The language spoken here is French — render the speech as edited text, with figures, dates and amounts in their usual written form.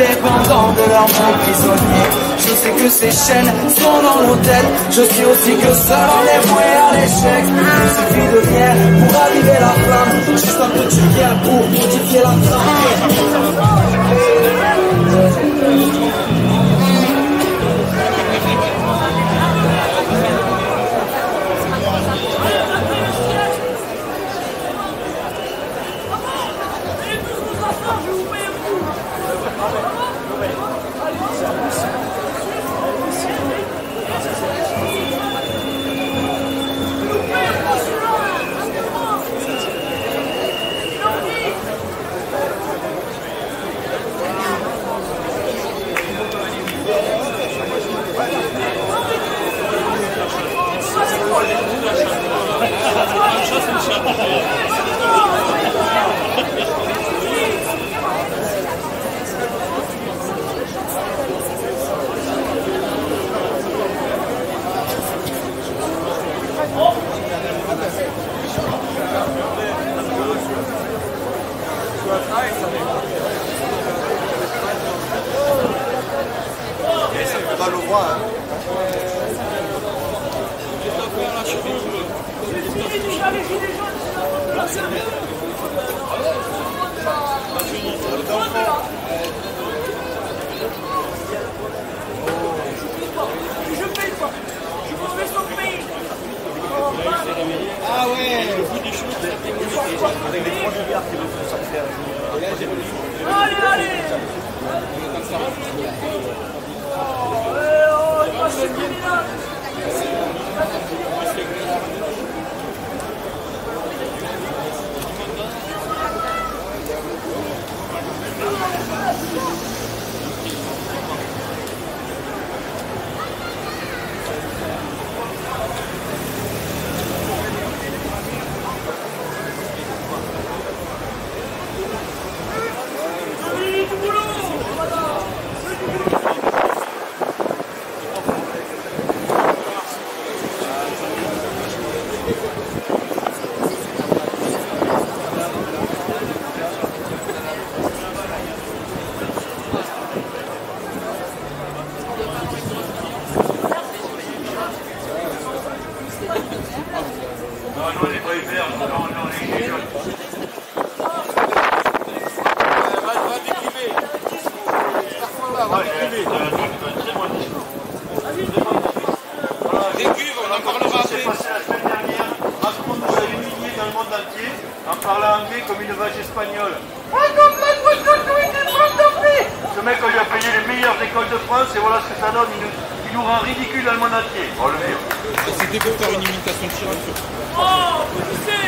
dépendant de leur monde prisonnier. Je sais que ces chaînes sont dans nos têtes. Je sais aussi que seul on est voué à l'échec. Il suffit de rien pour raviver la flamme. Juste un petit bien pour modifier la trame. Ah ouais, le bout des choses, avec les 3 milliards qui vont consacrer à jouer. Allez, allez. En parlant anglais comme une vache espagnole. Ce mec, on lui a payé les meilleures écoles de France et voilà ce que ça donne. Il nous rend ridicule dans le monde entier. Oh, le vieux. C'était pour faire une imitation de Chirac. Oh,